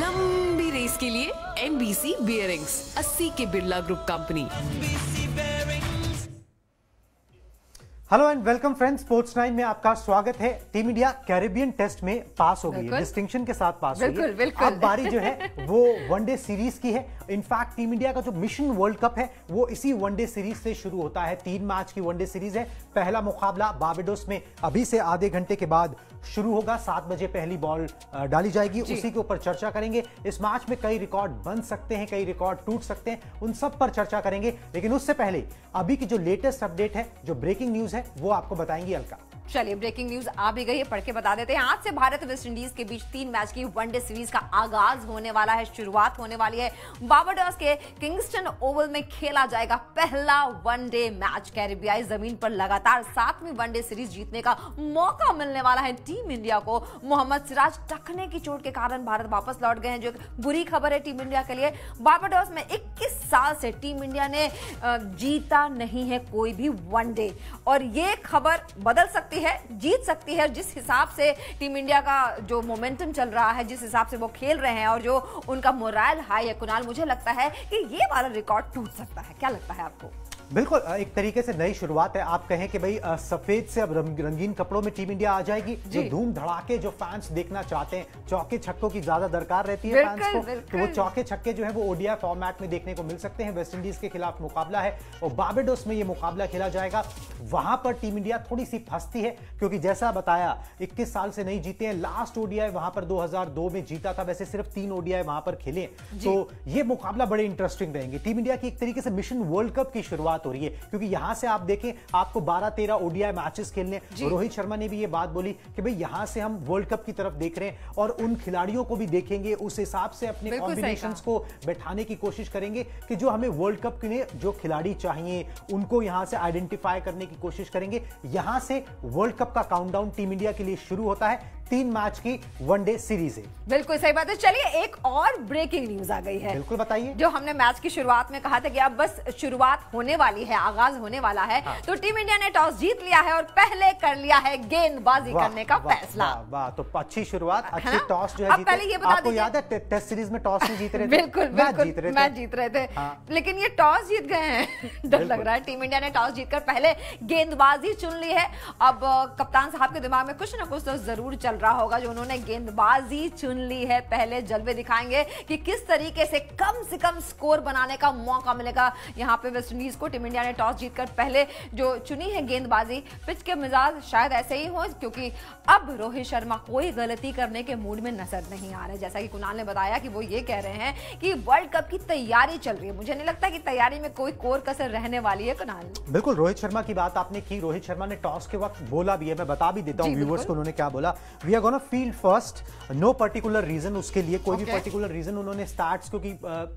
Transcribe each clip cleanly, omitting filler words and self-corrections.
लंबी रेस के लिए NBC बियरिंग्स, 80 के Birla group company. Hello and welcome friends, sports 9 में आपका स्वागत है। टीम इंडिया कैरेबियन टेस्ट में पास हो गई है, डिस्टिंक्शन के साथ पास हो गई है। अब बारी जो है वो वनडे सीरीज की है। इनफैक्ट टीम इंडिया का जो मिशन वर्ल्ड कप है वो इसी वनडे सीरीज से शुरू होता है। 3 मैच की वनडे सीरीज है। पहला मुकाबला बारबाडोस में अभी से आधे घंटे के बाद शुरू होगा। 7 बजे पहली बॉल डाली जाएगी, उसी के ऊपर चर्चा करेंगे। इस मैच में कई रिकॉर्ड बन सकते हैं, कई रिकॉर्ड टूट सकते हैं, उन सब पर चर्चा करेंगे। लेकिन उससे पहले अभी की जो लेटेस्ट अपडेट है, जो ब्रेकिंग न्यूज है, वो आपको बताएंगी अलका। चलिए, ब्रेकिंग न्यूज आ भी गई है, पढ़ के बता देते हैं। आज से भारत वेस्ट इंडीज के बीच 3 मैच की वनडे सीरीज का आगाज होने वाला है, शुरुआत होने वाली है। बारबाडोस के किंगस्टन ओवल में खेला जाएगा पहला वनडे मैच। कैरिबियाई जमीन पर लगातार 7वीं वनडे सीरीज जीतने का मौका मिलने वाला है टीम इंडिया को। मोहम्मद सिराज टखने की चोट के कारण भारत वापस लौट गए हैं, जो बुरी खबर है टीम इंडिया के लिए। बारबाडोस में 21 साल से टीम इंडिया ने जीता नहीं है कोई भी वनडे, और ये खबर बदल सकती है, जीत सकती है। जिस हिसाब से टीम इंडिया का जो मोमेंटम चल रहा है, जिस हिसाब से वो खेल रहे हैं और जो उनका मोरल हाई है, कुणाल, मुझे लगता है कि ये वाला रिकॉर्ड टूट सकता है। क्या लगता है आपको? बिल्कुल, एक तरीके से नई शुरुआत है। आप कहें कि भाई सफेद से अब रंगीन कपड़ों में टीम इंडिया आ जाएगी। जो धूम धड़ाके जो फैंस देखना चाहते हैं, चौके छक्कों की ज्यादा दरकार रहती है फैंस को, तो वो चौके छक्के जो है वो ओडीआई फॉर्मेट में देखने को मिल सकते हैं। वेस्ट इंडीज के खिलाफ मुकाबला है और बारबाडोस में ये मुकाबला खेला जाएगा। वहां पर टीम इंडिया थोड़ी सी फंसती है, क्योंकि जैसा बताया 21 साल से नहीं जीते हैं। लास्ट ओडीआई वहां पर 2002 में जीता था। वैसे सिर्फ 3 ओडीआई वहां पर खेले, तो ये मुकाबला बड़े इंटरेस्टिंग रहेंगे। टीम इंडिया की एक तरीके से मिशन वर्ल्ड कप की शुरुआत हो रही है, क्योंकि यहां से आप देखें आपको 12-13 ओडीआई मैचेस खेलने। रोहित शर्मा ने भी ये बात बोली कि भाई यहां से हम वर्ल्ड कप की तरफ देख रहे हैं और उन खिलाड़ियों को भी देखेंगे, उस हिसाब से अपने कॉम्बिनेशंस को बैठाने की कोशिश करेंगे कि जो हमें वर्ल्ड कप के लिए जो खिलाड़ी चाहिए उनको यहां से आइडेंटिफाई करने की कोशिश करेंगे। यहां से वर्ल्ड कप का काउंटडाउन टीम इंडिया के लिए शुरू होता है। 3 मैच की वनडे सीरीज है। बिल्कुल सही बात है। चलिए, एक और ब्रेकिंग न्यूज आ गई है। बिल्कुल बताइए। जो हमने मैच की शुरुआत में कहा था कि अब बस शुरुआत होने वाली है, आगाज होने वाला है, तो टीम इंडिया ने टॉस जीत लिया है और पहले कर लिया है गेंदबाजी करने का फैसला। वाह, तो अच्छी शुरुआत, अच्छी टॉस जो है जीते। पहले ये बता आपको याद है टेस्ट सीरीज में टॉस नहीं जीत रहे थे? बिल्कुल मैच जीत रहे थे, लेकिन ये टॉस जीत गए हैं। डर लग रहा है। टीम इंडिया ने टॉस जीतकर पहले गेंदबाजी चुन ली है। अब कप्तान साहब के दिमाग में कुछ ना कुछ तो जरूर चल रहा होगा, जो उन्होंने गेंदबाजी चुन ली है। पहले जलवे दिखाएंगे कि किस तरीके से कम स्कोर बनाने का मौका मिलेगा यहां पे वेस्ट इंडीज को। टीम इंडिया ने टॉस जीतकर पहले जो चुनी है गेंदबाजी। पिच के मिजाज शायद ऐसे ही हो, क्योंकि अब रोहित शर्मा कोई गलती करने के मूड में नजर नहीं आ रहे। जैसा कि कुणाल ने बताया कि वो ये कह रहे हैं कि वर्ल्ड कप की तैयारी चल रही है। मुझे नहीं लगता कि तैयारी में कोई कोर कसर रहने वाली है। कुणाल, बिल्कुल, रोहित शर्मा की बात आपने की। रोहित शर्मा ने टॉस के वक्त बोला भी है, मैं बता भी देता हूं व्यूअर्स को उन्होंने क्या बोला। We are gonna field first, no particular reason. उसके लिए कोई भी पर्टिकुलर रीजन उन्होंने स्टार्ट्स, क्योंकि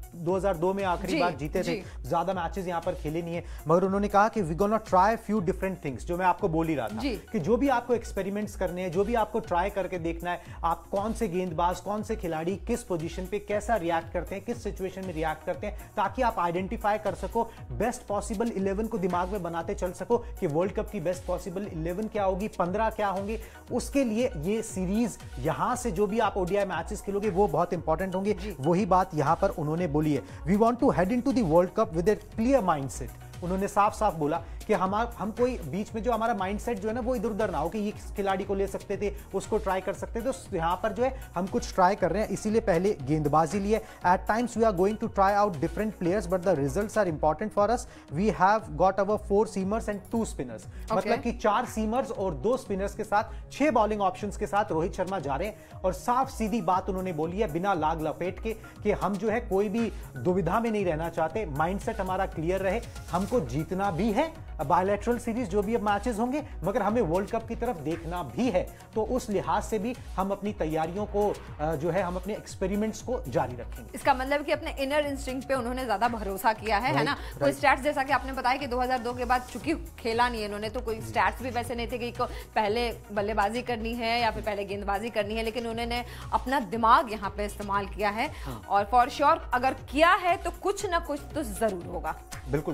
2002 में आखिरी बार जीते थे, ज्यादा मैचेस यहां पर खेले नहीं है, मगर उन्होंने कहा कि we gonna try few different things. जो मैं आपको बोल ही रहा था कि जो भी आपको एक्सपेरिमेंट्स करने हैं, जो भी आपको ट्राई करके देखना है, आप कौन से गेंदबाज, कौन से खिलाड़ी किस पोजीशन पे कैसा रिएक्ट करते हैं, किस सिचुएशन में रिएक्ट करते हैं, ताकि आप आइडेंटिफाई कर सको, बेस्ट पॉसिबल 11 को दिमाग में बनाते चल सको कि वर्ल्ड कप की बेस्ट पॉसिबल 11 क्या होगी, 15 क्या होंगे। उसके लिए ये सीरीज, यहां से जो भी आप ओडीआई मैचेस खेलोगे वो बहुत इंपॉर्टेंट होंगे। वही बात यहां पर उन्होंने बोली है। We want to head into the world cup with a clear mindset. उन्होंने साफ साफ बोला कि हम कोई बीच में जो हमारा माइंडसेट जो है ना वो इधर उधर ना हो कि ये खिलाड़ी को ले सकते थे, उसको ट्राई कर सकते थे। तो यहाँ पर जो है हम कुछ ट्राई कर रहे हैं, इसीलिए पहले गेंदबाजी लिए। At times we are going to try out different players, but the results are important for us. We have got our 4 seamers and 2 spinners. मतलब कि 4 सीमर्स और 2 स्पिनर्स के साथ 6 बॉलिंग ऑप्शंस के साथ रोहित शर्मा जा रहे हैं। और साफ सीधी बात उन्होंने बोली है, बिना लाग लपेट के, कि हम जो है कोई भी दुविधा में नहीं रहना चाहते। माइंडसेट हमारा क्लियर रहे, हमको जीतना भी है बायलैटरल सीरीज जो भी अब मैचेस होंगे, मगर हमें वर्ल्ड कप की तरफ देखना भी है। तो उस लिहाज से भी हम अपनी तैयारियों को जो है, हम अपने एक्सपेरिमेंट्स को जारी रखेंगे। इसका मतलब कि अपने इनर इंस्टिंक्ट पे उन्होंने ज्यादा भरोसा किया है ना। कोई स्टैट्स, जैसा कि आपने बताया कि 2002 के बाद चूंकि खेला नहीं है इन्होंने, तो कोई स्टैट्स भी वैसे नहीं थे कि पहले बल्लेबाजी करनी है या फिर पहले गेंदबाजी करनी है, लेकिन उन्होंने अपना दिमाग यहाँ पे इस्तेमाल किया है। और फॉर श्योर अगर किया है तो कुछ ना कुछ तो जरूर होगा। बिल्कुल, कुछ ना कुछ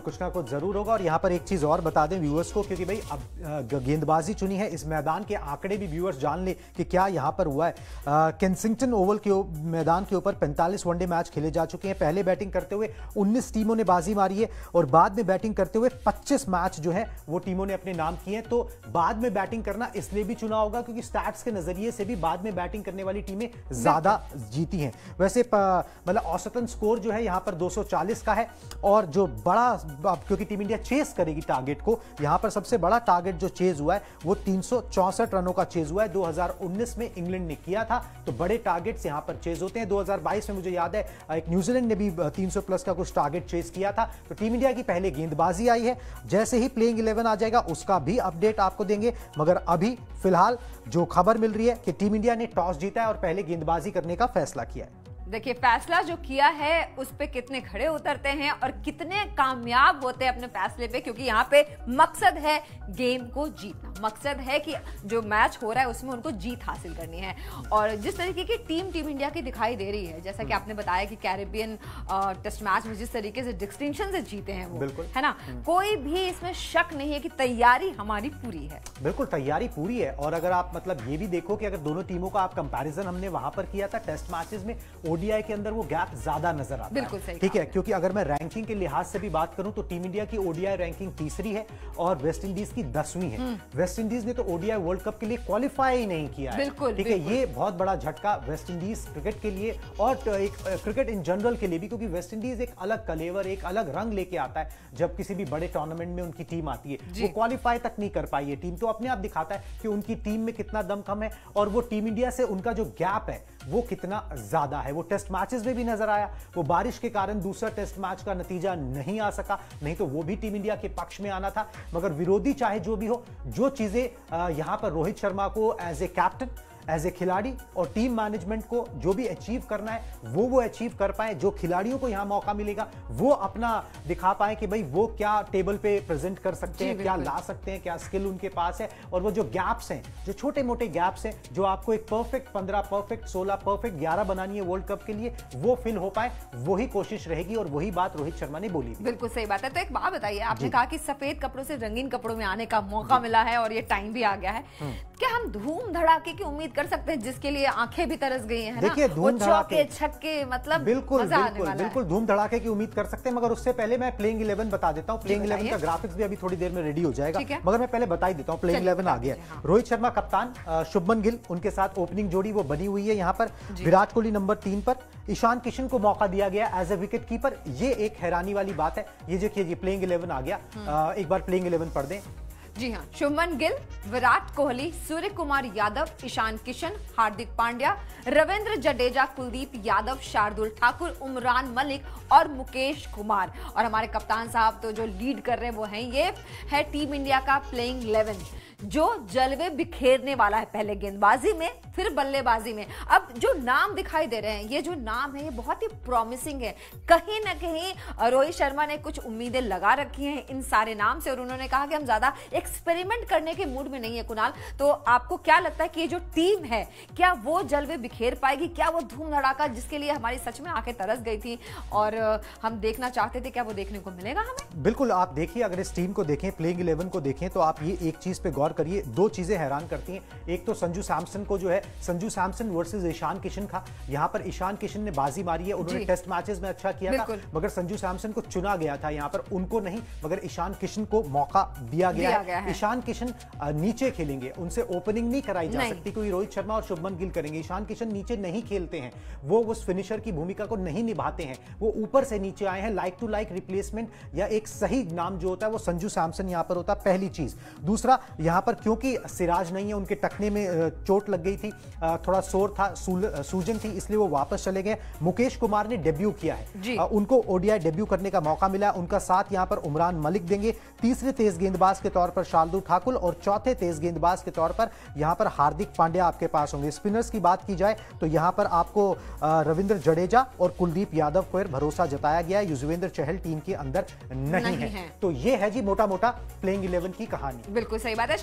बहुत जरूर होगा। और यहाँ पर एक चीज और बता दें व्यूअर्स को, क्योंकि भाई अब गेंदबाजी चुनी है, इस मैदान के आंकड़े भी व्यूअर्स जान ले कि क्या यहाँ पर हुआ है। केंसिंगटन ओवल के मैदान के ऊपर 45 वनडे मैच खेले जा चुके हैं। पहले बैटिंग करते हुए 19 टीमों ने बाजी मारी है और बाद में बैटिंग करते हुए 25 मैच जो है वो टीमों ने अपने नाम किए हैं। तो बाद में बैटिंग करना इसलिए भी चुना होगा क्योंकि स्टैट्स के नजरिए से भी बाद में बैटिंग करने वाली टीमें ज्यादा जीती हैं। वैसे मतलब औसतन स्कोर जो है यहां पर 240 का है और जो बड़ा, क्योंकि टीम इंडिया चेस करेगी टारगेट को, यहां पर सबसे बड़ा टारगेट जो चेज हुआ है वो 364 रनों का चेज हुआ है। 2019 में इंग्लैंड ने किया था, तो बड़े टारगेट्स यहां पर चेज होते हैं। 2022 में मुझे याद है एक न्यूजीलैंड ने भी 300 प्लस का कुछ टारगेट चेज किया था। तो टीम इंडिया की पहले गेंदबाजी आई है, जैसे ही प्लेइंग 11 आ जाएगा उसका भी अपडेट आपको देंगे। मगर अभी फिलहाल जो खबर मिल रही है कि टीम इंडिया ने टॉस जीता है और पहले गेंदबाजी करने का फैसला किया है। देखिए, फैसला जो किया है उस पे कितने खड़े उतरते हैं और कितने कामयाब होते हैं अपने फैसले पे, क्योंकि यहाँ पे मकसद है गेम को जीतना। मकसद है कि जो मैच हो रहा है उसमें उनको जीत हासिल करनी है। और जिस तरीके की टीम इंडिया की दिखाई दे रही है, जैसा कि आपने बताया कि कैरेबियन टेस्ट मैच में जिस तरीके से डिस्टिंक्शन से जीते हैं वो, है ना, कोई भी इसमें शक नहीं है कि तैयारी हमारी पूरी है। बिल्कुल तैयारी पूरी है। और अगर आप मतलब ये भी देखो कि अगर दोनों टीमों का आप कंपैरिजन हमने वहां पर किया था टेस्ट मैचेस में, ओडीआई के अंदर वो गैप ज्यादा नजर आता है। बिल्कुल सही, ठीक है, क्योंकि अगर मैं रैंकिंग के लिहाज से भी बात करूं तो टीम इंडिया की ओडीआई रैंकिंग तीसरी है और वेस्ट इंडीज की 10वीं है। वेस्ट इंडीज ने तो ओडीआई वर्ल्ड कप के लिए क्वालिफाई ही नहीं किया है। बिल्कुल, ठीक है, ये बहुत बड़ा झटका वेस्ट इंडीज क्रिकेट के लिए और एक क्रिकेट इन जनरल के लिए भी, क्योंकि वेस्ट इंडीज एक अलग कलेवर, एक अलग रंग लेके आता है जब किसी भी बड़े टूर्नामेंट में उनकी टीम आती है। वो क्वालिफाई तक नहीं कर पाई है टीम, तो अपने आप दिखाता है कि उनकी टीम में कितना दमखम है और वो टीम इंडिया से उनका जो गैप है वो कितना ज्यादा है। वो टेस्ट मैचेस में भी नजर आया। वो बारिश के कारण दूसरा टेस्ट मैच का नतीजा नहीं आ सका, नहीं तो वो भी टीम इंडिया के पक्ष में आना था। मगर विरोधी चाहे जो भी हो, जो चीजें यहां पर रोहित शर्मा को as a captain, as a खिलाड़ी और टीम मैनेजमेंट को जो भी अचीव करना है वो अचीव कर पाए। जो खिलाड़ियों को यहां मौका मिलेगा वो अपना दिखा पाए कि भाई वो क्या टेबल पे प्रेजेंट कर सकते हैं, क्या ला सकते हैं, क्या स्किल उनके पास है। और वो जो गैप्स हैं, जो छोटे मोटे गैप्स हैं, जो आपको एक परफेक्ट 15, परफेक्ट 16, परफेक्ट 11 बनानी है वर्ल्ड कप के लिए, वो फिल हो पाए, वही कोशिश रहेगी। और वही बात रोहित शर्मा ने बोली। बिल्कुल सही बात है। तो एक बात बताइए, आपने कहा कि सफेद कपड़ों से रंगीन कपड़ों में आने का मौका मिला है और ये टाइम भी आ गया है। क्या हम धूम धड़ाके की उम्मीद कर सकते हैं, जिसके लिए आंखें भी तरस गई हैं? देखिए, धूम धड़ाके, छक्के, मतलब बिल्कुल बिल्कुल धूम धड़ाके की उम्मीद कर सकते हैं। मगर उससे पहले मैं प्लेइंग 11 बता देता हूं। प्लेइंग 11 का ग्राफिक्स भी अभी थोड़ी देर में रेडी हो जाएगा, मगर मैं पहले बता ही देता हूं। प्लेइंग 11 आ गया। रोहित शर्मा कप्तान, शुभमन गिल उनके साथ ओपनिंग जोड़ी वो बनी हुई है। यहां पर विराट कोहली नंबर 3 पर, ईशान किशन को मौका दिया गया एज ए विकेट कीपर। ये एक हैरानी वाली बात है। ये देखिए, ये प्लेइंग 11 आ गया। एक बार प्लेइंग 11 पढ़ दें। जी हाँ, शुभमन गिल, विराट कोहली, सूर्य कुमार यादव, ईशान किशन, हार्दिक पांड्या, रविंद्र जडेजा, कुलदीप यादव, शार्दुल ठाकुर, उमरान मलिक और मुकेश कुमार। और हमारे कप्तान साहब तो जो लीड कर रहे हैं वो हैं, ये है टीम इंडिया का प्लेइंग 11 जो जलवे बिखेरने वाला है, पहले गेंदबाजी में फिर बल्लेबाजी में। अब जो नाम दिखाई दे रहे हैं, ये जो नाम है ये बहुत ही प्रॉमिसिंग है। कहीं ना कहीं रोहित शर्मा ने कुछ उम्मीदें लगा रखी हैं इन सारे नाम से और उन्होंने कहा कि हम ज्यादा एक्सपेरिमेंट करने के मूड में नहीं है। कुणाल, तो आपको क्या लगता है कि ये जो टीम है, क्या वो जलवे बिखेर पाएगी? क्या वो धूम धड़ाका जिसके लिए हमारी सच में आंखें तरस गई थी और हम देखना चाहते थे, क्या वो देखने को मिलेगा हमें? बिल्कुल, आप देखिए, अगर इस टीम को देखें, प्लेइंग 11 को देखें, तो आप ये एक चीज पे गौर करिए। दो चीजें हैरान करती हैं। एक तो संजू सैमसन को जो है, संजू सैमसन वर्सेस ईशान किशन था। यहां पर ईशान किशन ने बाजी मारी है, उन्होंने टेस्ट मैचेस में अच्छा किया था, मगर संजू सैमसन को चुना गया था यहां पर, उनको नहीं, मगर ईशान किशन को मौका दिया गया है। ईशान किशन नीचे खेलेंगे, उनसे ओपनिंग नहीं कराई जा सकती, क्योंकि रोहित शर्मा और शुभमन गिल करेंगे। ईशान किशन नीचे नहीं खेलते हैं, वो उस फिनिशर की भूमिका को नहीं निभाते हैं, वो ऊपर से नीचे आए हैं। लाइक टू लाइक रिप्लेसमेंट या एक सही नाम जो होता है वो संजू सैमसन यहां पर होता है, पहली चीज। दूसरा, यहां पर क्योंकि सिराज नहीं है, उनके टखने में चोट लग गई थी, थोड़ा सोर था, सूजन थी, इसलिए वो वापस चले गए। मुकेश कुमार ने डेब्यू किया है, उनको ओडीआई डेब्यू करने का मौका मिला। उनका साथ यहां पर उमरान मलिक देंगे। तीसरे तेज गेंदबाज के तौर पर शार्दुल ठाकुर और चौथे तेज गेंदबाज के तौर पर यहां पर हार्दिक पांड्या आपके पास होंगे। स्पिनर्स की बात की जाए तो यहां पर आपको रविंद्र जडेजा और कुलदीप यादव पर भरोसा जताया गया है। युजवेंद्र चहल टीम के अंदर नहीं है। तो ये है जी मोटा मोटा प्लेइंग 11 की कहानी। बिल्कुल सही बात है।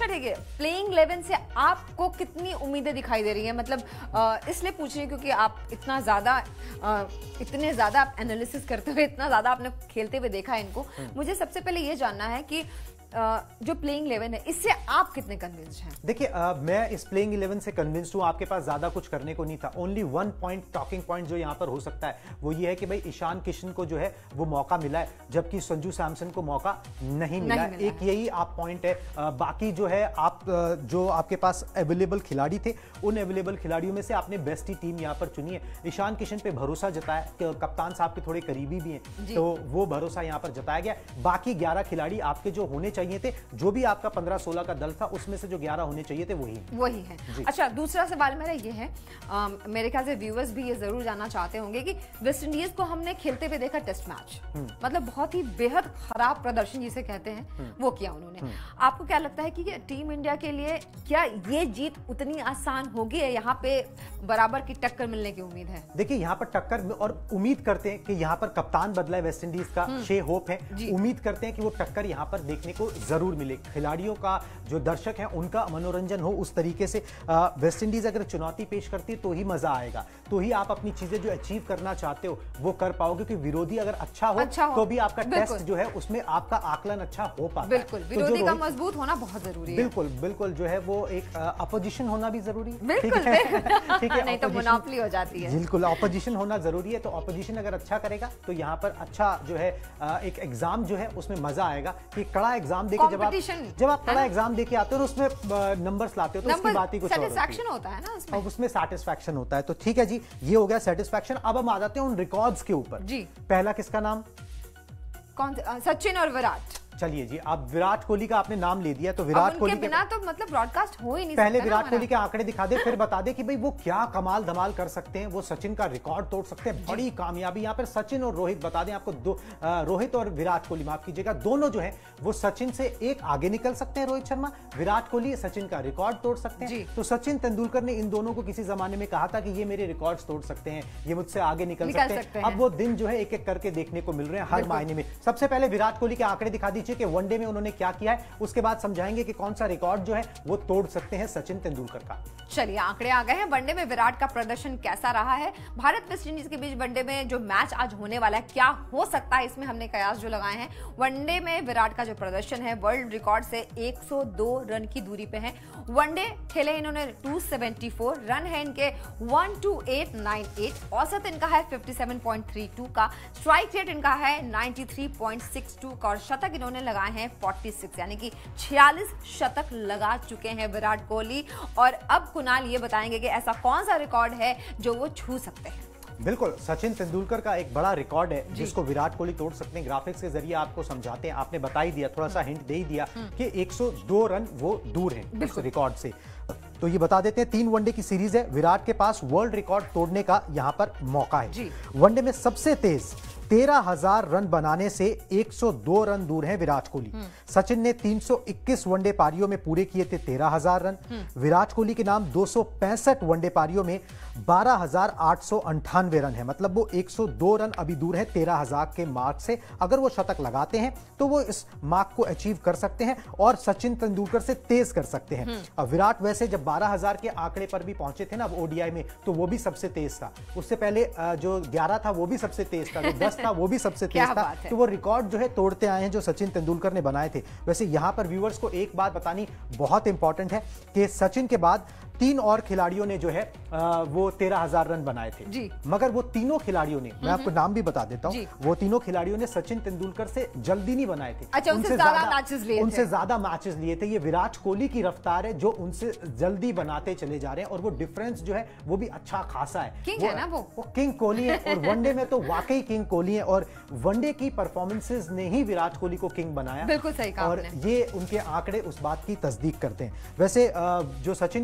ठीक है, प्लेइंग 11 से आपको कितनी उम्मीदें दिखाई दे रही है? मतलब इसलिए पूछ रही हूँ क्योंकि आप इतने ज्यादा आप एनालिसिस करते हुए, इतना ज्यादा आपने खेलते हुए देखा है इनको। मुझे सबसे पहले ये जानना है कि जो प्लेइंग 11 है, इससे आप कितने कन्विंस्ड हैं? देखिए, मैं इस प्लेइंग 11 से कन्विंस्ड हूं। आपके पास ज्यादा कुछ करने को नहीं था। Only one point, talking point जो यहां पर हो सकता है वो ये है कि भाई ईशान किशन को जो है वो मौका मिला है, जबकि संजू सैमसन को मौका नहीं मिला है। एक यही आप पॉइंट है। बाकी जो है, आप जो आपके पास अवेलेबल खिलाड़ी थे, उन अवेलेबल खिलाड़ियों में से आपने बेस्ट ही टीम यहां पर चुनी है। ईशान किशन पे भरोसा जताया, कप्तान साहब के थोड़े करीबी भी हैं, तो वो भरोसा यहां पर जताया गया। बाकी 11 खिलाड़ी आपके जो होने चाहिए थे, जो भी आपका 15-16 का दल था, उसमें से जो 11 होने चाहिए थे वही है। अच्छा, दूसरा सवाल मेरा ये है, मेरे ख्याल से व्यूअर्स भी ये जरूर जानना चाहते होंगे कि वेस्ट इंडीज को हमने खेलते हुए देखा टेस्ट मैच, मतलब बहुत ही बेहद खराब प्रदर्शन जिसे कहते हैं वो किया उन्होंने। आपको क्या लगता है कि टीम इंडिया के लिए क्या ये जीत उतनी आसान होगी? यहाँ पे बराबर की टक्कर मिलने की उम्मीद है? देखिए, यहाँ पर टक्कर और उम्मीद करते हैं कि यहाँ पर कप्तान बदला है वेस्ट इंडीज का, शे होप है। उम्मीद करते हैं कि वो टक्कर यहाँ पर देखने को जरूर मिले। खिलाड़ियों का, जो दर्शक हैं, उनका मनोरंजन हो उस तरीके से। वेस्ट इंडीज अगर चुनौती पेश करती है तो ही मजा आएगा, तो ही आप अपनी चीजें जो अचीव करना चाहते हो वो कर पाओगे। क्योंकि विरोधी अगर अच्छा हो तो भी आपका टेस्ट जो है उसमें आपका आकलन अच्छा हो पाता है। बिल्कुल, विरोधी का मजबूत होना बहुत जरूरी है। बिल्कुल जो है वो एक अपोजिशन होना भी जरूरी है। बिल्कुल, ठीक है, नहीं तो मोनोपोली हो जाती है। बिल्कुल, अपोजिशन होना जरूरी है। तो अपोजिशन अगर अच्छा करेगा तो यहाँ पर अच्छा जो है एक एग्जाम जो है उसमें मजा आएगा। कि कड़ा एग्जाम देके जब आप कड़ा एग्जाम देके आते हो और उसमें नंबर्स लाते हो तो उसकी बात ही कुछ और होता है ना उसमें, और उसमें सैटिस्फैक्शन होता है। तो ठीक है जी, ये हो गया सैटिस्फैक्शन। अब हम आ जाते हैं उन रिकॉर्ड्स के ऊपर जी। पहला किसका नाम? कौन? सचिन और विराट। चलिए जी, अब विराट कोहली का आपने नाम ले दिया तो विराट कोहली के बिना तो मतलब ब्रॉडकास्ट हो ही नहीं। पहले विराट कोहली के आंकड़े दिखा दे, फिर बता दे कि भाई वो क्या कमाल धमाल कर सकते हैं, वो सचिन का रिकॉर्ड तोड़ सकते हैं। बड़ी कामयाबी यहाँ पर सचिन और रोहित, बता दें आपको, रोहित और विराट कोहली, माफ कीजिएगा, दोनों जो है वो सचिन से एक आगे निकल सकते हैं। रोहित शर्मा, विराट कोहली सचिन का रिकॉर्ड तोड़ सकते हैं। तो सचिन तेंदुलकर ने इन दोनों को किसी जमाने में कहा था कि ये मेरे रिकॉर्ड्स तोड़ सकते हैं, ये मुझसे आगे निकल सकते हैं। अब वो दिन जो है एक एक करके देखने को मिल रहे हैं हर मायने में। सबसे पहले विराट कोहली के आंकड़े दिखा दीजिए कि वनडे में उन्होंने क्या किया है, उसके बाद समझाएंगे कि कौन सा रिकॉर्ड जो है वो तोड़ सकते हैं सचिन तेंदुलकर का। चलिए, आंकड़े आ गए हैं। वनडे में विराट का प्रदर्शन कैसा रहा है? भारत वेस्ट इंडीज के बीच वनडे में जो मैच आज होने वाला है, क्या हो सकता है इसमें हमने कयास जो लगाए हैं। वनडे में विराट का जो प्रदर्शन है वर्ल्ड रिकॉर्ड से 102 रन की दूरी पे है। वनडे खेले इन्होंने 274 रन है इनके 12898, औसत इनका है 57.32 का, स्ट्राइक रेट इनका है 93.62 का, और शतक इन्होंने लगाए हैं 46, यानी कि 46 शतक लगा चुके हैं विराट कोहली। और अब कुणाल ये बताएंगे कि ऐसा कौन सा रिकॉर्ड है जो वो छू सकते हैं। बिल्कुल, सचिन तेंदुलकर का एक बड़ा रिकॉर्ड है जिसको विराट कोहली तोड़ सकते हैं। ग्राफिक्स के जरिए आपको समझाते हैं, आपने बता ही दिया, थोड़ा सा हिंट दे ही दिया कि 102 रन वो दूर हैं उस रिकॉर्ड से। तो ये बता देते हैं, 3 वनडे की सीरीज है, विराट के पास वर्ल्ड रिकॉर्ड तोड़ने का यहां पर मौका है। वनडे में सबसे तेज 13,000 रन बनाने से 102 रन दूर हैं विराट कोहली। सचिन ने 321 वनडे पारियों में पूरे किए थे 13,000 रन। विराट कोहली के नाम 265 वनडे पारियों में 12,898 रन है, मतलब वो 102 रन अभी दूर है 13,000 के मार्क से। अगर वो शतक लगाते हैं तो वो इस मार्क को अचीव कर सकते हैं और सचिन तेंदुलकर से तेज कर सकते हैं। अब विराट वैसे जब 12,000 के आंकड़े पर भी पहुंचे थे ना ओडीआई में, तो वो भी सबसे तेज था। उससे पहले जो 11 था वो भी सबसे तेज था, जो 10 था वो भी सबसे तेज था। तो वो रिकॉर्ड जो है तोड़ते आए हैं जो सचिन तेंदुलकर ने बनाए थे। वैसे यहां पर व्यूअर्स को एक बात बतानी बहुत इंपॉर्टेंट है कि सचिन के बाद 3 और खिलाड़ियों ने जो है वो 13,000 रन बनाए थे, मगर वो तीनों खिलाड़ियों ने, मैं आपको नाम भी बता देता हूं, वो तीनों खिलाड़ियों ने सचिन तेंदुलकर से जल्दी नहीं बनाए थे। अच्छा, उनसे ज्यादा मैचेस लिए थे। ये विराट कोहली की रफ्तार है जो उनसे जल्दी बनाते चले जा रहे हैं, और वो डिफरेंस जो है वो भी अच्छा खासा है। किंग है ना वो किंग कोहली है, और वनडे में तो वाकई किंग कोहली है, और वनडे की परफॉर्मेंसेस ने ही विराट कोहली को किंग बनाया। बिल्कुल सही कहा और ये उनके आंकड़े उस बात की तस्दीक करते हैं। वैसे जो सचिन के बाद जो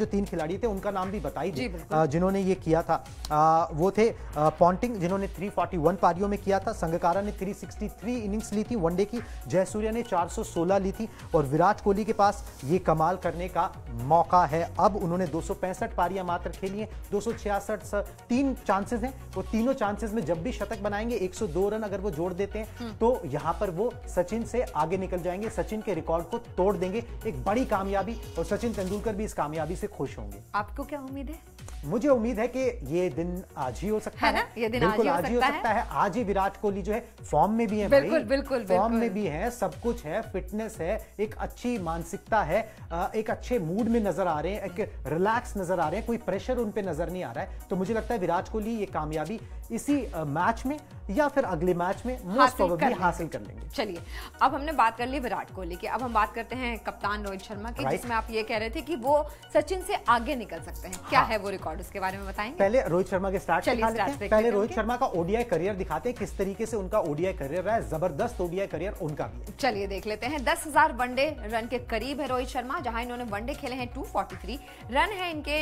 3 खिलाड़ी थे उनका नाम भी बता ही दे जिन्होंने ये किया था। वो थे पॉन्टिंग जिन्होंने 341 पारियों में किया था, संगकारा ने 363 इनिंग्स ली थी वनडे की, जयसूर्या ने 416 ली थी और विराट कोहली के पास ये कमाल करने का मौका है। अब उन्होंने 265 पारियां मात्र खेली हैं, 266 3 चांसेस हैं, वो तीनों चांसेस में जब भी शतक बनाएंगे 102 रन अगर वो जोड़ देते हैं तो यहां पर वो सचिन से आगे निकल जाएंगे, सचिन के रिकॉर्ड को तोड़ देंगे। एक बड़ी कामयाबी और सचिन तेंदुलकर भी इस कामयाबी से खुश होंगे। आपको क्या उम्मीद है? मुझे उम्मीद है कि ये दिन आज ही हो सकता है, ये दिन बिल्कुल आज ही हो सकता है। आज ही विराट कोहली जो है फॉर्म में भी है, बिल्कुल फॉर्म में भी है, सब कुछ है, फिटनेस है, एक अच्छी मानसिकता है, एक अच्छे मूड में नजर आ रहे हैं, एक रिलैक्स नजर आ रहे हैं, कोई प्रेशर उन पे नजर नहीं आ रहा है। तो मुझे लगता है विराट कोहली ये कामयाबी इसी मैच में या फिर अगले मैच में मोस्ट प्रोबेबली हासिल कर लेंगे। चलिए, अब हमने बात कर ली विराट कोहली की, अब हम बात करते हैं कप्तान रोहित शर्मा की, जिसमें आप ये कह रहे थे कि वो सचिन से आगे निकल सकते हैं। क्या है वो रिकॉर्ड, उसके बारे में बताएंगे? पहले रोहित शर्मा के स्टार्ट पहले रोहित शर्मा का ओडीआई करियर दिखाते हैं, किस तरीके से उनका ओडीआई करियर रहा है। जबरदस्त ओडीआई करियर उनका भी। चलिए देख लेते हैं। 10,000 वनडे रन के करीब है रोहित शर्मा, जहां इन्होंने वनडे खेले हैं 243 रन है इनके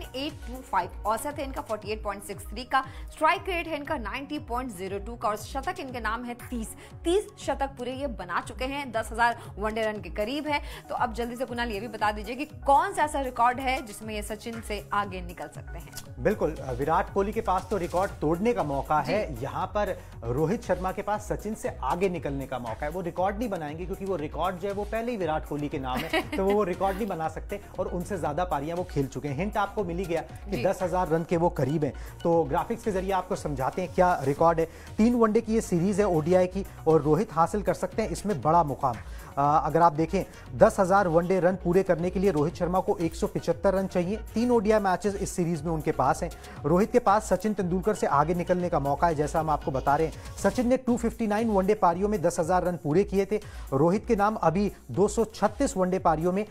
9825, औसत है इनका 48.63 का, स्ट्राइक रेट है इनका 90.02 का और शतक इनके नाम है 30 शतक पूरे ये बना चुके हैं, 10,000 वनडे रन के करीब है। तो अब जल्दी से कुणाल ये भी बता दीजिए कि कौन सा ऐसा रिकॉर्ड है जिसमें ये सचिन से आगे निकल सकते हैं? बिल्कुल, विराट कोहली के पास तो रिकॉर्ड तोड़ने का मौका है, यहाँ पर रोहित शर्मा के पास सचिन से आगे निकलने का मौका है। वो रिकॉर्ड नहीं बनाएंगे क्योंकि वो रिकॉर्ड जो है वो पहले ही विराट कोहली के नाम है, तो वो रिकॉर्ड नहीं बना सकते और उनसे ज्यादा पारियां वो खेल चुके हैं। हिंट आपको मिल ही गया कि 10,000 रन के वो करीब हैं। तो ग्राफिक्स के जरिए आपको समझाते हैं क्या रिकॉर्ड है। 3 वनडे की ये सीरीज है ओडीआई की और रोहित हासिल कर सकते हैं इसमें बड़ा मुकाम। अगर आप देखें 10,000 वनडे रन पूरे करने के लिए रोहित शर्मा को 175 रन चाहिए। 3 ओडीआई मैचेस इस सीरीज में उनके पास हैं। रोहित के पास सचिन तेंदुलकर से आगे निकलने का मौका है, जैसा हम आपको बता रहे हैं। सचिन ने 259 वनडे पारियों में 10,000 रन पूरे किए थे। रोहित के नाम अभी 236 वनडे पारियों में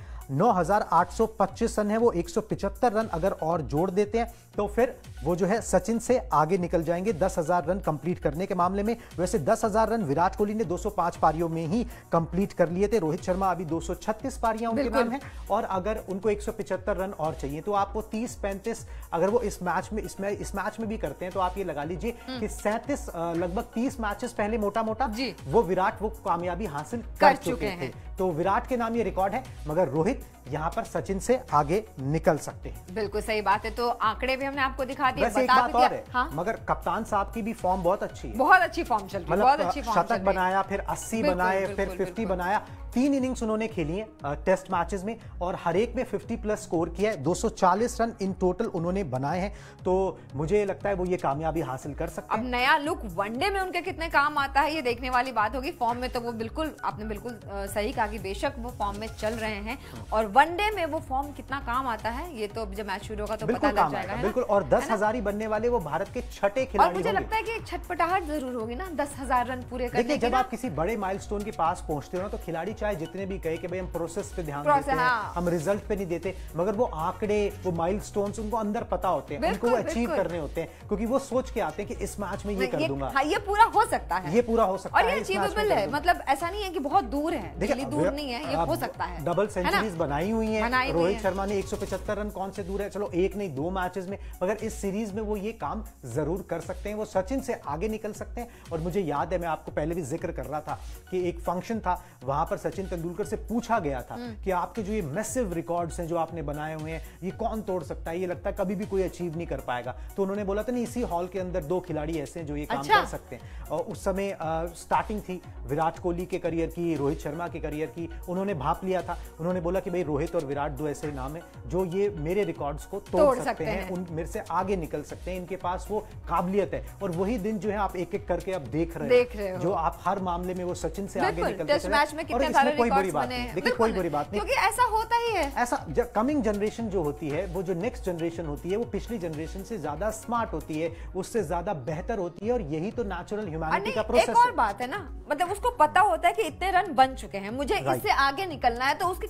9,825 रन है, वो 175 रन अगर और जोड़ देते हैं तो फिर वो जो है सचिन से आगे निकल जाएंगे 10,000 रन कंप्लीट करने के मामले में। वैसे 10,000 रन विराट कोहली ने 205 पारियों में ही कंप्लीट कर लिए थे। रोहित शर्मा अभी 236 पारियां उनके नाम है और अगर उनको 175 रन और चाहिए तो आपको 30-35 अगर वो इस मैच में भी करते हैं तो आप ये लगा लीजिए कि 37 लगभग 30 मैचेस पहले मोटा मोटा वो विराट वो कामयाबी हासिल कर चुके हैं। तो विराट के नाम ये रिकॉर्ड है, मगर रोहित यहाँ पर सचिन से आगे निकल सकते हैं। बिल्कुल सही बात है। तो आंकड़े भी हमने आपको दिखा दिए, एक बात और है, हाँ? मगर कप्तान साहब की भी फॉर्म बहुत अच्छी है, बहुत अच्छी फॉर्म चल रही है, बहुत अच्छी फॉर्म शतक बनाया, फिर 80 बनाए, फिर 50 बनाया। 3 इनिंग्स उन्होंने खेली है टेस्ट मैचेस में और हर एक में 50 प्लस स्कोर किया है। 240 रन इन टोटल उन्होंने बनाए हैं, तो मुझे लगता है वो ये कामयाबी हासिल कर सकते हैं। अब नया लुक वनडे में उनके कितने काम आता है ये देखने वाली बात होगी। फॉर्म में तो वो बिल्कुल, आपने बिल्कुल सही कहा कि बेशक वो फॉर्म में चल रहे हैं और वनडे में वो फॉर्म कितना काम आता है ये तो जब मैच शुरू होगा तो पता लग जाएगा। बिल्कुल, और 10,000 ही बनने वाले वो भारत के छठे खिलाड़ी और मुझे लगता है कि एक छटपटाहट जरूर होगी ना 10,000 रन पूरे करने की। जब आप किसी बड़े माइलस्टोन के पास पहुंचते हो तो खिलाड़ी चाहे जितने भी कहे कि भाई हम प्रोसेस पे ध्यान देते हैं, हम रिजल्ट पे नहीं देते, मगर वो आंकड़े, वो माइलस्टोन्स उनको अंदर पता होते हैं, उनको वो अचीव करने होते हैं क्योंकि वो सोच के आते हैं कि इस मैच में ये कर दूंगा। हाँ, ये पूरा हो सकता है, ये पूरा हो सकता है और ये अचीवेबल है। मतलब ऐसा नहीं है कि बहुत दूर है, दिल्ली दूर नहीं है, ये हो सकता है। डबल सेंचुरीज बनाई हुई है रोहित शर्मा ने, 175 रन कौन से दूर है, चलो एक नहीं 2 मैचेस में, मगर इस सीरीज में वो ये काम जरूर कर सकते हैं, वो सचिन से आगे निकल सकते हैं। और मुझे याद है, मैं आपको पहले भी जिक्र कर रहा था कि एक फंक्शन था, वहां पर सचिन तेंदुलकर से पूछा गया था कि आपके जो ये मैसिव रिकॉर्ड्स हैं जो आपने बनाए हुए हैं, ये कौन तोड़ सकता है, ये लगता है कभी भी कोई अचीव नहीं कर पाएगा। तो उन्होंने बोला था नहीं, इसी हॉल के अंदर 2 खिलाड़ी ऐसे हैं जो ये काम कर सकते हैं। और उस समय स्टार्टिंग थी विराट कोहली के करियर की, रोहित शर्मा के करियर की, उन्होंने भांप लिया था। उन्होंने बोला कि भाई रोहित और विराट 2 ऐसे नाम है जो ये मेरे रिकॉर्ड्स को तोड़ सकते हैं, उन मेरे से आगे निकल सकते हैं, इनके पास वो काबिलियत है। और वही दिन जो है आप एक एक करके अब देख रहे हो, जो आप हर मामले में वो सचिन से आगे निकलते हैं। मैच में कितने सारे रिकॉर्ड्स बने हैं, देखिए कोई बुरी बात नहीं, क्योंकि ऐसा होता ही है। ऐसा कमिंग जनरेशन जो होती है, वो जो नेक्स्ट जनरेशन होती है, वो पिछली जनरेशन से ज्यादा स्मार्ट होती है, उससे ज्यादा बेहतर होती है, और यही तो नेचुरल ह्यूमैनिटी का प्रोसेस है। एक और बात है ना, मतलब उसको पता होता है कि इतने रन बन चुके हैं, मुझे इससे आगे निकलना है, तो उसके खेलने का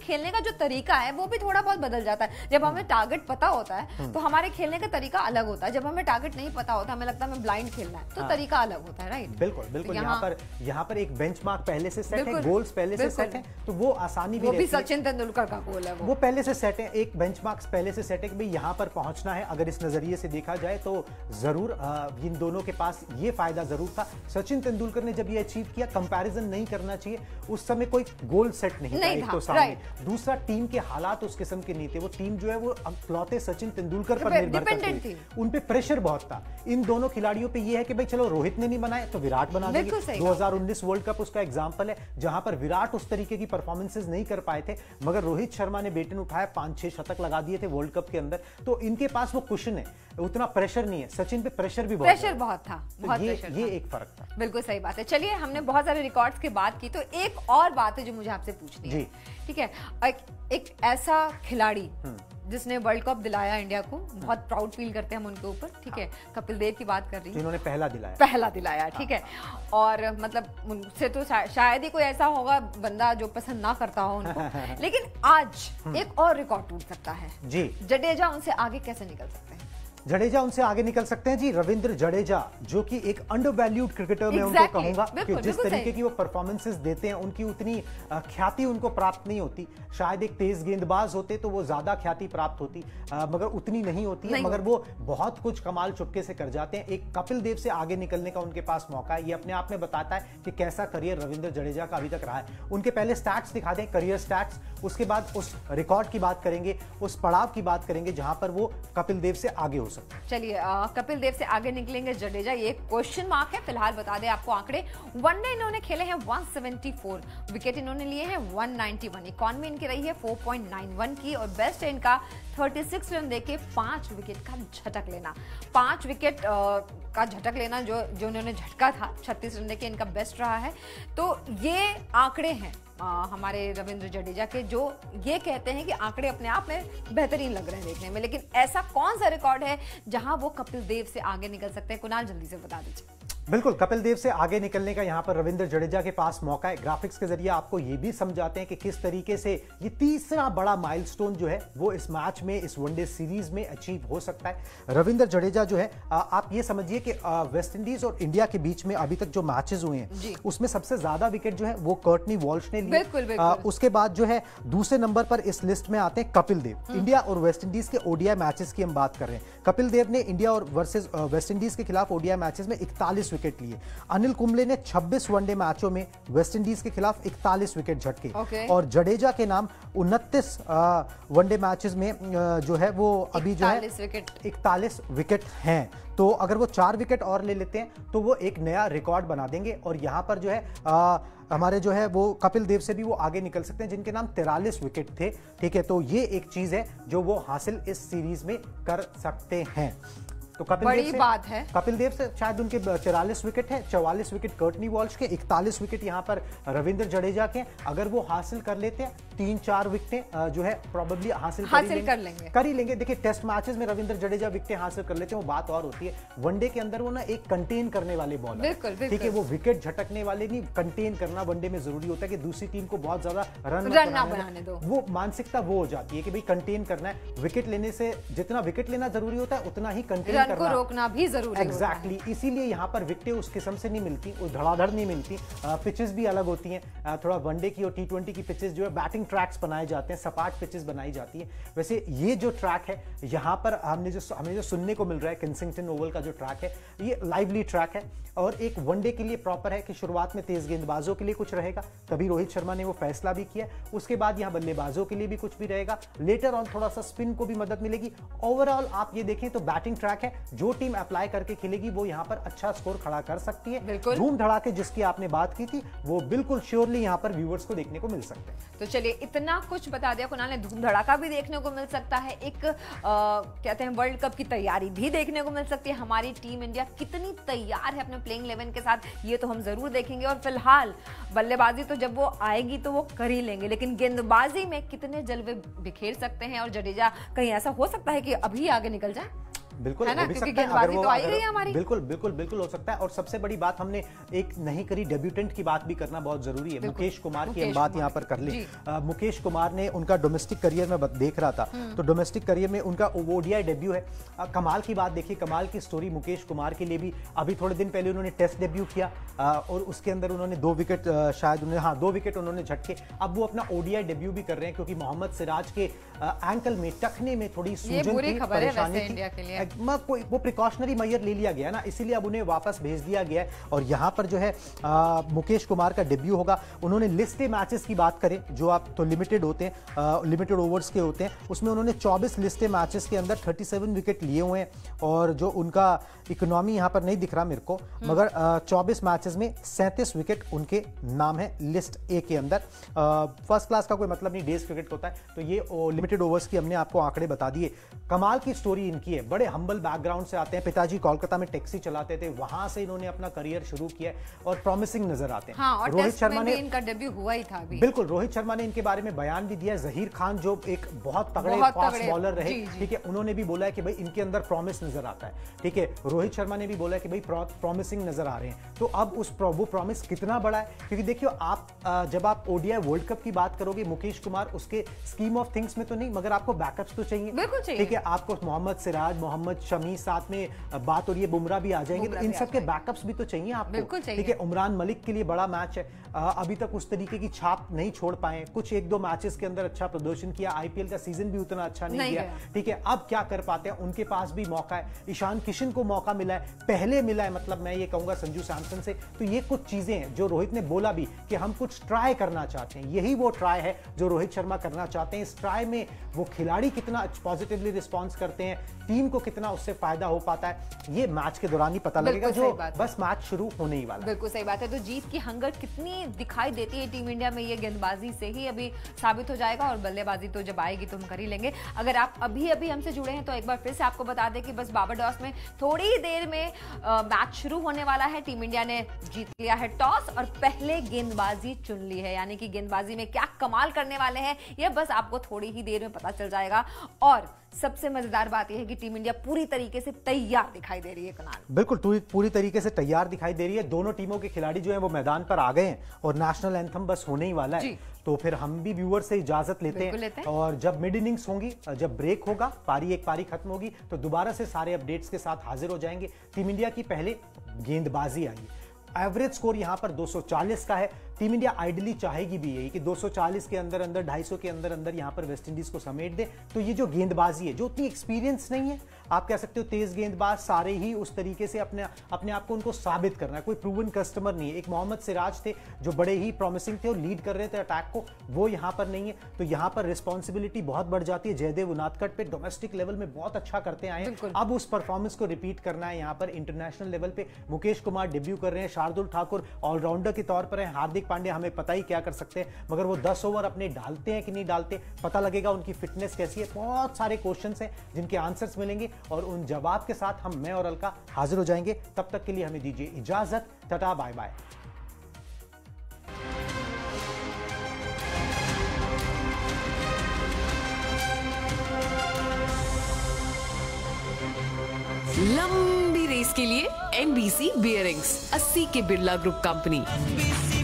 जो तरीका है वो भी थोड़ा बहुत बदल जाता है। जब हमें टारगेट पता होता है तो हमारे खेलने का तरीका अलग होता है, जब हमें टारगेट नहीं पता होता, हमें लगता है हमें ब्लाइंड खेलना है, तो तरीका अलग होता है। राइट, बिल्कुल बिल्कुल। यहाँ पर एक बेंचमार्क पहले से सेट है, गोल्स पहले से सेट है, तो वो आसानी भी, वो भी सचिन तेंदुलकर का गोल है, वो पहले से सेट है, एक बेंचमार्क पहले से सेट है कि भाई यहाँ पर पहुंचना है। अगर इस नजरिए से देखा जाए तो जरूर इन दोनों के पास ये फायदा जरूर था। सचिन तेंदुलकर ने जब ये अचीव किया, कंपैरिजन नहीं करना चाहिए, उस समय कोई गोल सेट नहीं था, एक तो सामने, दूसरा टीम के हालात उस किस्म के नहीं थे। वो टीम जो है वो अकेले सचिन तेंदुलकर पर निर्भर करती थी, उन पे प्रेशर बहुत था। इन दोनों खिलाड़ियों पे ये है कि भाई चलो रोहित ने नहीं बनाए तो विराट बना देंगे। 2019 वर्ल्ड कप उसका एग्जांपल है, जहां पर विराट उस तरीके की परफॉर्मेंसेस नहीं कर पाए थे, मगर रोहित शर्मा ने बेटन उठाया, 5-6 शतक लगा दिए थे वर्ल्ड कप के अंदर। तो इनके पास वो कुशन है, उतना प्रेशर नहीं है। सचिन पे प्रेशर भी बहुत था, बहुत प्रेशर ये एक फर्क था। बिल्कुल सही बात है। चलिए, हमने बहुत सारे रिकॉर्ड्स की बात की, तो एक और बात है जो मुझे आपसे पूछनी है। ठीक है, एक ऐसा खिलाड़ी जिसने वर्ल्ड कप दिलाया इंडिया को, बहुत प्राउड फील करते हैं हम उनके ऊपर। ठीक है, कपिल देव की बात कर रही हूँ, जिन्होंने पहला दिलाया। ठीक है, और मतलब उनसे तो शायद ही कोई ऐसा होगा बंदा जो पसंद ना करता हो उनको। लेकिन आज एक और रिकॉर्ड टूट सकता है जी। जडेजा उनसे आगे कैसे निकल सकते हैं? जडेजा उनसे आगे निकल सकते हैं जी। रविंद्र जडेजा जो कि एक अंडरवैल्यूड क्रिकेटर मैं उनको कहूंगा कि जिस तरीके की वो परफॉर्मेंसेस देते हैं, उनकी उतनी ख्याति उनको प्राप्त नहीं होती। शायद एक तेज गेंदबाज होते तो वो ज्यादा ख्याति प्राप्त होती, मगर उतनी नहीं होती है। मगर वो बहुत कुछ कमाल चुपके से कर जाते हैं। एक कपिल देव से आगे निकलने का उनके पास मौका है। ये अपने आप में बताता है कि कैसा करियर रविंद्र जडेजा का अभी तक रहा है। उनके पहले स्टैट्स दिखा दें, करियर स्टैट्स, उसके बाद उस रिकॉर्ड की बात करेंगे, उस पड़ाव की बात करेंगे जहां पर वो कपिल देव से आगे हो। चलिए, कपिल देव से आगे निकलेंगे जडेजा, ये क्वेश्चन मार्क है। फिलहाल बता दें आपको आंकड़े, वनडे इन्होंने खेले हैं 174, विकेट इन्होंने लिए हैं 191, इकॉनमी इनकी रही है 4.91 की, और बेस्ट है इनका 36 रन देके 5 विकेट का झटक लेना। 5 विकेट का झटक लेना जो उन्होंने झटका था, 36 रन देके इनका बेस्ट रहा है। तो ये आंकड़े हैं हमारे रविंद्र जडेजा के, जो ये कहते हैं कि आंकड़े अपने आप में बेहतरीन लग रहे हैं देखने में। लेकिन ऐसा कौन सा रिकॉर्ड है जहां वो कपिल देव से आगे निकल सकते हैं? कुणाल, जल्दी से बता दीजिए। बिल्कुल, कपिल देव से आगे निकलने का यहां पर रविंद्र जडेजा के पास मौका है। ग्राफिक्स के जरिए आपको यह भी समझाते हैं कि किस तरीके से ये तीसरा बड़ा माइलस्टोन जो है वो इस मैच में, इस वनडे सीरीज में अचीव हो सकता है। रविंद्र जडेजा जो है, आप ये समझिए कि वेस्ट इंडीज और इंडिया के बीच में अभी तक जो मैचेस हुए हैं उसमें सबसे ज्यादा विकेट जो है वो कर्टनी वॉल्श ने लिए। उसके बाद जो है दूसरे नंबर पर इस लिस्ट में आते हैं कपिल देव। इंडिया और वेस्ट इंडीज के ओडीआई मैचेस की हम बात कर रहे हैं। कपिल देव ने इंडिया और वर्सेस वेस्ट इंडीज के खिलाफ ओडीआई मैचेस में 41 विकेट लिए। अनिल कुंबले ने 26 वनडे मैचों में वेस्ट इंडीज के खिलाफ 41 विकेट झटके। और जडेजा के नाम 29 वनडे मैचेस में जो है वो अभी जो है 41 विकेट हैं। तो अगर वो 4 विकेट और ले लेते हैं तो वो एक नया रिकॉर्ड बना देंगे, और यहां पर जो है हमारे जो है वो कपिल देव से भी वो आगे निकल सकते हैं जिनके नाम 43 विकेट थे। ठीक है, तो ये एक चीज है जो वो हासिल इस सीरीज में कर सकते हैं। तो बड़ी बात है। कपिल देव से शायद उनके 44 विकेट है, 44 विकेट कर्टनी वॉल्श के, 41 विकेट यहां पर रविंद्र जडेजा के। अगर वो हासिल कर लेते हैं 3-4 विकेटें जो है प्रोबेबली हासिल कर ही लेंगे। देखिए, टेस्ट मैचेस में रविंद्र जडेजा विकेटें हासिल कर लेते हैं, वो बात और होती है। वनडे के अंदर वो ना एक कंटेन करने वाले बॉलर, ठीक है, वो विकेट झटकने वाले नहीं, कंटेन करना वनडे में जरूरी होता है कि दूसरी टीम को बहुत ज्यादा रन ना बनाने दो। वो मानसिकता वो हो जाती है कि भाई कंटेन करना है। विकेट लेने से जितना विकेट लेना जरूरी होता है उतना ही कंटेन को रोकना भी जरूरी एग्जैक्टली। इसीलिए यहाँ पर विकेटें उस किस्म से नहीं मिलती, वो धड़ाधड़ नहीं मिलती। पिचेस भी अलग होती हैं, थोड़ा वनडे की और टी20 की पिचेस जो है बैटिंग ट्रैक्स बनाए जाते हैं, सपाट पिचेस बनाई जाती है। वैसे ये जो ट्रैक है यहाँ पर हमें जो सुनने को मिल रहा है, केंसिंगटन ओवल का जो ट्रैक है, ये लाइवली ट्रैक है और एक वनडे के लिए प्रॉपर है कि शुरुआत में तेज गेंदबाजों के लिए कुछ रहेगा, तभी रोहित शर्मा ने वो फैसला भी किया। उसके बाद यहाँ बल्लेबाजों के लिए भी कुछ भी रहेगा, लेटर ऑन थोड़ा सा स्पिन को भी मदद मिलेगी। ओवरऑल आप ये देखें तो बैटिंग ट्रैक है, जो टीम अप्लाई करके खेलेगी वो यहाँ पर अच्छा स्कोर खड़ा कर सकती है। धूम धड़ाके जिसकी आपने बात की थी वो बिल्कुल श्योरली यहाँ पर व्यूअर्स को देखने को मिल सकते हैं। तो चलिए, इतना कुछ बता दिया कुणाल ने, धूम धड़ाका भी देखने को मिल सकता है, एक कहते हैं वर्ल्ड कप की तैयारी भी देखने को मिल सकती है। हमारी टीम इंडिया कितनी तैयार है अपने प्लेइंग 11 के साथ, ये तो हम जरूर देखेंगे। और फिलहाल बल्लेबाजी तो जब वो आएगी तो वो कर ही लेंगे, लेकिन गेंदबाजी में कितने जलवे बिखेर सकते हैं और जडेजा कहीं ऐसा हो सकता है कि अभी आगे निकल जाए? बिल्कुल है ना, हो भी क्योंकि सकता है गेंदबाजी तो आ ही रही है हमारी। बिल्कुल बिल्कुल बिल्कुल हो सकता है। और सबसे बड़ी बात हमने एक नहीं करी, डेब्यूटेंट की बात भी करना बहुत जरूरी है। मुकेश कुमार की हम बात यहाँ पर कर ले। मुकेश कुमार ने उनका डोमेस्टिक करियर में देख रहा था, तो डोमेस्टिक करियर में उनका ओडीआई डेब्यू है। कमाल की बात देखिए, कमाल की स्टोरी मुकेश कुमार के लिए भी। अभी थोड़े दिन पहले उन्होंने टेस्ट डेब्यू किया और उसके अंदर उन्होंने 2 विकेट शायद उन्होंने 2 विकेट उन्होंने झटके। अब वो अपना ओडीआई डेब्यू भी कर रहे हैं, क्योंकि मोहम्मद सिराज के एंकल में, टखने में थोड़ी सूजन थी, परेशानी थी। वो प्रिकॉशनरी मेजर ले लिया गया ना, इसीलिए अब उन्हें वापस भेज दिया गया है। और यहाँ पर जो है मुकेश कुमार का डेब्यू होगा। उन्होंने लिस्ट ए मैचेस की बात करें, जो आप तो लिमिटेड होते हैं, लिमिटेड ओवर्स के होते हैं, उसमें उन्होंने 24 लिस्ट ए मैचेस के अंदर 37 विकेट लिए हुए हैं। और जो उनका इकोनॉमी यहाँ पर नहीं दिख रहा मेरे को, मगर 24 मैचेस में 37 विकेट उनके नाम है लिस्ट ए के अंदर। फर्स्ट क्लास का कोई मतलब नहीं, डेज क्रिकेट होता है। तो ये लिमिटेड ओवर्स की हमने आपको आंकड़े बता दिए। कमाल की स्टोरी इनकी है, बड़े हम्बल बैकग्राउंड से आते हैं। पिताजी कोलकाता में टैक्सी चलाते थे, वहां से इन्होंने अपना करियर शुरू किया और प्रॉमिसिंग नजर आते हैं। हाँ, और रोहित शर्मा ने इनका डेब्यू हुआ ही था अभी। बिल्कुल, रोहित शर्मा ने इनके बारे में बयान भी दिया। जहीर खान जो एक बहुत तगड़े फास्ट बॉलर रहे, ठीक है, उन्होंने भी बोला है कि भाई इनके अंदर प्रॉमिस नजर आता है। ठीक है, रोहित शर्मा ने भी बोला है कि भाई प्रॉमिसिंग नजर आ रहे हैं। तो अब वो प्रॉमिस कितना बड़ा है, क्योंकि देखिए आप जब आप ओडीआई वर्ल्ड कप की बात करोगे, मुकेश कुमार उसके स्कीम ऑफ थिंग्स में तो नहीं, मगर आपको बैकअप्स तो चाहिए। ठीक है, आपको मोहम्मद सिराज, मोहम्मद शमी, साथ में बात हो रही है बुमराह भी आ जाएंगे, तो इन सब के बैकअप्स भी तो चाहिए आपको। ठीक है, उमरान मलिक के लिए बड़ा मैच है। अभी तक उस तरीके की छाप नहीं छोड़ पाए, कुछ 1-2 मैचेस के अंदर अच्छा प्रदर्शन किया, आईपीएल का सीजन भी उतना अच्छा नहीं गया। ठीक है, अब क्या कर पाते हैं, उनके पास भी मौका है। ईशान किशन को मौका मिला है, पहले मिला है, मतलब मैं ये कहूंगा संजू सैमसन से। तो ये कुछ चीजें हैं जो रोहित ने बोला भी कि हम कुछ ट्राई करना चाहते हैं। यही वो ट्राई है जो रोहित शर्मा करना चाहते हैं। इस ट्राई में वो खिलाड़ी कितना पॉजिटिवली रिस्पॉन्स करते हैं, टीम को कितना उससे फायदा हो पाता है, ये मैच के दौरान ही पता लगेगा, जो बस मैच शुरू होने ही वाला है। बिल्कुल सही बात है। तो जीत की हंगर कितनी दिखाई देती है टीम इंडिया में, ये गेंदबाजी से ही अभी साबित हो जाएगा, और बल्लेबाजी तो जब आएगी तो हम कर ही लेंगे। अगर आप अभी हमसे जुड़े हैं तो एक बार फिर से आपको बता दें कि बस बारबाडोस में थोड़ी ही देर में मैच शुरू होने वाला है। टीम इंडिया ने जीत लिया है टॉस और पहले गेंदबाजी चुन ली है, यानी कि गेंदबाजी में क्या कमाल करने वाले हैं यह बस आपको थोड़ी ही देर में पता चल जाएगा। और सबसे मजेदार बात यह है कि टीम इंडिया पूरी तरीके से तैयार दिखाई दे रही है। कुणाल, बिल्कुल पूरी तरीके से तैयार दिखाई दे रही है। दोनों टीमों के खिलाड़ी जो हैं वो मैदान पर आ गए हैं और नेशनल एंथम बस होने ही वाला है। तो फिर हम भी व्यूअर से इजाजत लेते हैं और जब मिड इनिंग्स होंगी, जब ब्रेक होगा, एक पारी खत्म होगी, तो दोबारा से सारे अपडेट्स के साथ हाजिर हो जाएंगे। टीम इंडिया की पहले गेंदबाजी आई, एवरेज स्कोर यहां पर 240 का है। टीम इंडिया आइडली चाहेगी भी यही कि 240 के अंदर 250 के अंदर यहां पर वेस्ट इंडीज को समेट दे। तो ये जो गेंदबाजी है, जो उतनी एक्सपीरियंस नहीं है, आप कह सकते हो तेज गेंदबाज, सारे ही उस तरीके से अपने आप को उनको साबित करना है। कोई प्रूवन कस्टमर नहीं है। एक मोहम्मद सिराज थे जो बड़े ही प्रॉमिसिंग थे और लीड कर रहे थे अटैक को, वो यहां पर नहीं है। तो यहां पर रिस्पॉन्सिबिलिटी बहुत बढ़ जाती है। जयदेव उनादकट पे डोमेस्टिक लेवल में बहुत अच्छा करते आए हैं, अब उस परफॉर्मेंस को रिपीट करना है यहां पर इंटरनेशनल लेवल पे। मुकेश कुमार डेब्यू कर रहे हैं, शार्दुल ठाकुर ऑलराउंडर के तौर पर है, हार्दिक पांड्या हमें पता ही क्या कर सकते हैं, मगर वो 10 ओवर अपने डालते हैं कि नहीं डालते, पता लगेगा। उनकी फिटनेस कैसी है, बहुत सारे क्वेश्चंस हैं जिनके आंसर्स मिलेंगे और उन जवाब के साथ मैं और अलका हाजिर हो जाएंगे। तब तक के लिए हमें दीजिए इजाजत, टाटा बाय बाय। लंबी रेस के लिए NBC बियरिंग्स, 80 के बिरला ग्रुप कंपनी।